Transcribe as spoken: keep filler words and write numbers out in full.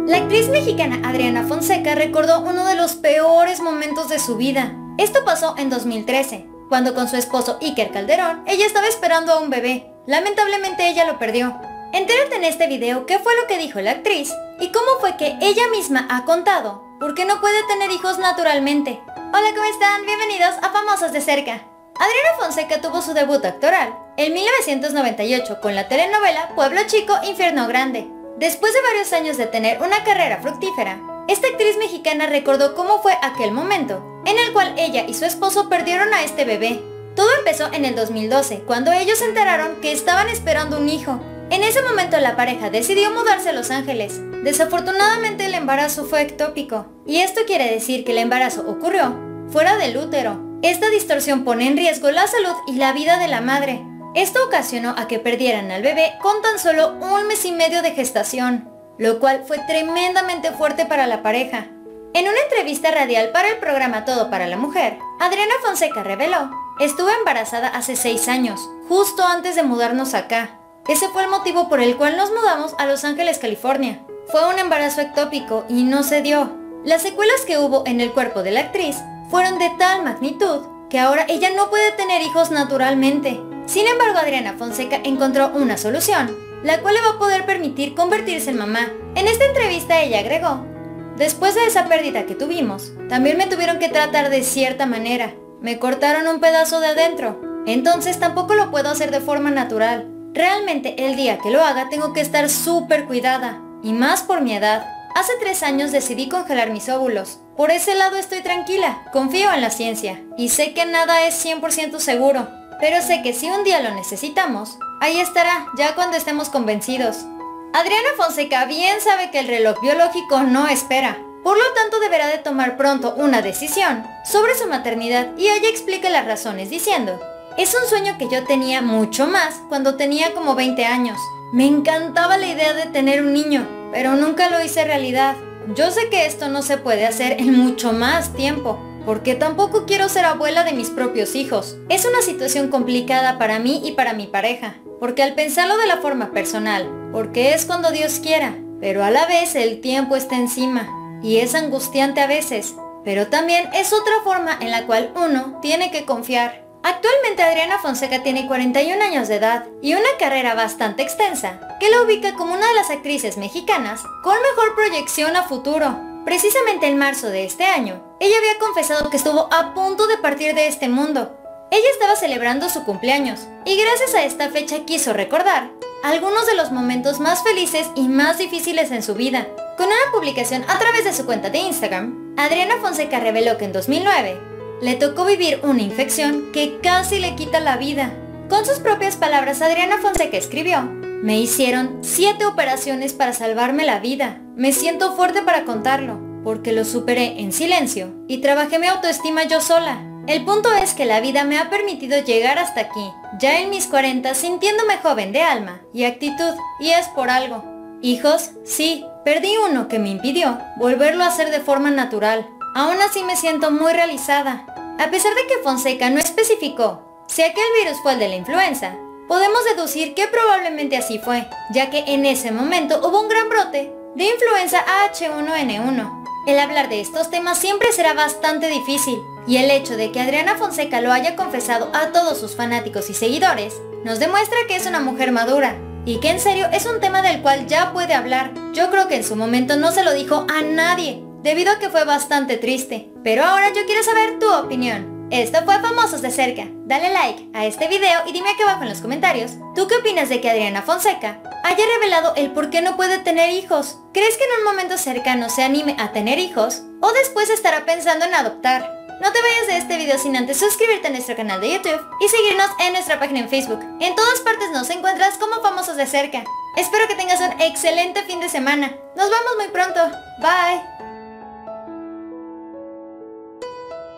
La actriz mexicana Adriana Fonseca recordó uno de los peores momentos de su vida. Esto pasó en dos mil trece, cuando con su esposo Iker Calderón, ella estaba esperando a un bebé. Lamentablemente ella lo perdió. Entérate en este video qué fue lo que dijo la actriz y cómo fue que ella misma ha contado por qué no puede tener hijos naturalmente. Hola, ¿cómo están? Bienvenidos a Famosos de Cerca. Adriana Fonseca tuvo su debut actoral en mil novecientos noventa y ocho con la telenovela Pueblo Chico, Infierno Grande. Después de varios años de tener una carrera fructífera, esta actriz mexicana recordó cómo fue aquel momento en el cual ella y su esposo perdieron a este bebé. Todo empezó en el dos mil doce, cuando ellos se enteraron que estaban esperando un hijo. En ese momento la pareja decidió mudarse a Los Ángeles. Desafortunadamente el embarazo fue ectópico, y esto quiere decir que el embarazo ocurrió fuera del útero. Esta distorsión pone en riesgo la salud y la vida de la madre. Esto ocasionó a que perdieran al bebé con tan solo un mes y medio de gestación, lo cual fue tremendamente fuerte para la pareja. En una entrevista radial para el programa Todo para la Mujer, Adriana Fonseca reveló: estuve embarazada hace seis años, justo antes de mudarnos acá. Ese fue el motivo por el cual nos mudamos a Los Ángeles, California. Fue un embarazo ectópico y no se dio. Las secuelas que hubo en el cuerpo de la actriz fueron de tal magnitud que ahora ella no puede tener hijos naturalmente. Sin embargo, Adriana Fonseca encontró una solución, la cual le va a poder permitir convertirse en mamá. En esta entrevista ella agregó: después de esa pérdida que tuvimos, también me tuvieron que tratar de cierta manera. Me cortaron un pedazo de adentro, entonces tampoco lo puedo hacer de forma natural. Realmente el día que lo haga tengo que estar súper cuidada, y más por mi edad. Hace tres años decidí congelar mis óvulos. Por ese lado estoy tranquila, confío en la ciencia, y sé que nada es cien por ciento seguro. Pero sé que si un día lo necesitamos, ahí estará, ya cuando estemos convencidos. Adriana Fonseca bien sabe que el reloj biológico no espera. Por lo tanto deberá de tomar pronto una decisión sobre su maternidad, y ella explica las razones diciendo: es un sueño que yo tenía mucho más cuando tenía como veinte años. Me encantaba la idea de tener un niño, pero nunca lo hice realidad. Yo sé que esto no se puede hacer en mucho más tiempo, porque tampoco quiero ser abuela de mis propios hijos. Es una situación complicada para mí y para mi pareja, porque al pensarlo de la forma personal, porque es cuando Dios quiera, pero a la vez el tiempo está encima, y es angustiante a veces, pero también es otra forma en la cual uno tiene que confiar. Actualmente Adriana Fonseca tiene cuarenta y un años de edad y una carrera bastante extensa, que la ubica como una de las actrices mexicanas con mejor proyección a futuro. Precisamente en marzo de este año, ella había confesado que estuvo a punto de partir de este mundo. Ella estaba celebrando su cumpleaños, y gracias a esta fecha quiso recordar algunos de los momentos más felices y más difíciles en su vida. Con una publicación a través de su cuenta de Instagram, Adriana Fonseca reveló que en dos mil nueve le tocó vivir una infección que casi le quita la vida. Con sus propias palabras, Adriana Fonseca escribió: me hicieron siete operaciones para salvarme la vida. Me siento fuerte para contarlo, porque lo superé en silencio y trabajé mi autoestima yo sola. El punto es que la vida me ha permitido llegar hasta aquí, ya en mis cuarenta, sintiéndome joven de alma y actitud, y es por algo. Hijos, sí, perdí uno que me impidió volverlo a hacer de forma natural. Aún así me siento muy realizada. A pesar de que Fonseca no especificó si aquel virus fue el de la influenza, podemos deducir que probablemente así fue, ya que en ese momento hubo un gran brote de influenza H uno N uno. El hablar de estos temas siempre será bastante difícil, y el hecho de que Adriana Fonseca lo haya confesado a todos sus fanáticos y seguidores nos demuestra que es una mujer madura, y que en serio es un tema del cual ya puede hablar. Yo creo que en su momento no se lo dijo a nadie, debido a que fue bastante triste. Pero ahora yo quiero saber tu opinión. Esto fue Famosos de Cerca. Dale like a este video y dime aquí abajo en los comentarios, ¿tú qué opinas de que Adriana Fonseca haya revelado el por qué no puede tener hijos? ¿Crees que en un momento cercano se anime a tener hijos? ¿O después estará pensando en adoptar? No te vayas de este video sin antes suscribirte a nuestro canal de YouTube y seguirnos en nuestra página en Facebook. En todas partes nos encuentras como Famosos de Cerca. Espero que tengas un excelente fin de semana. Nos vemos muy pronto. Bye.